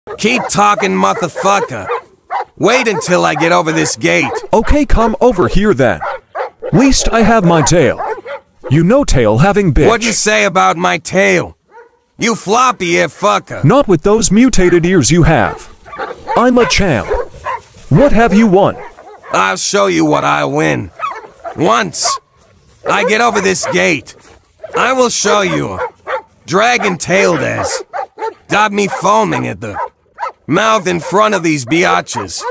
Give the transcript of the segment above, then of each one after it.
Keep talking, motherfucker. Wait until I get over this gate. Okay, come over here then. Least I have my tail. You know tail having bitch. What'd you say about my tail? You floppy-ear fucker. Not with those mutated ears you have. I'm a champ. What have you won? I'll show you what I win. Once I get over this gate, I will show you. Dragon-tailed ass. Got me foaming at the mouth in front of these biatches.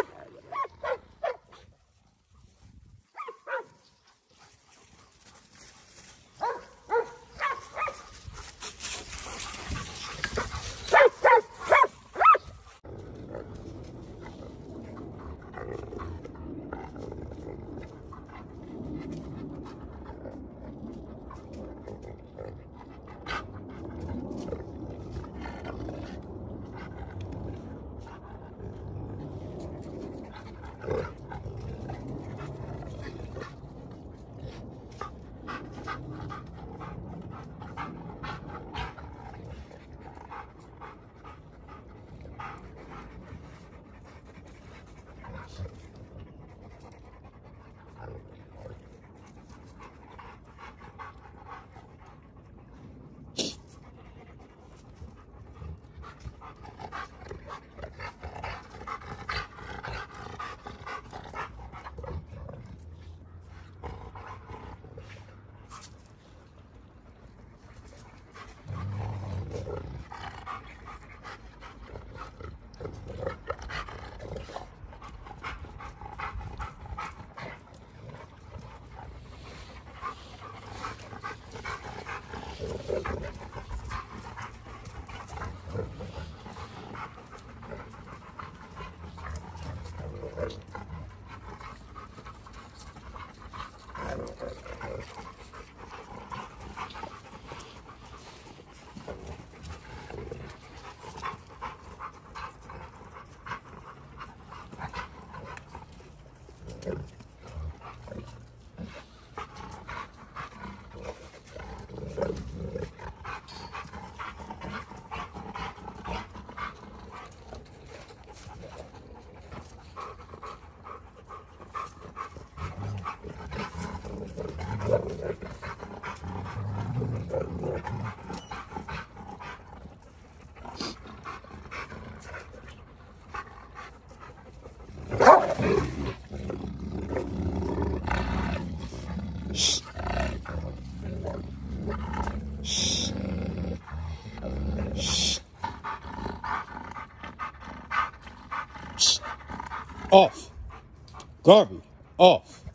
Off. Garvey, off.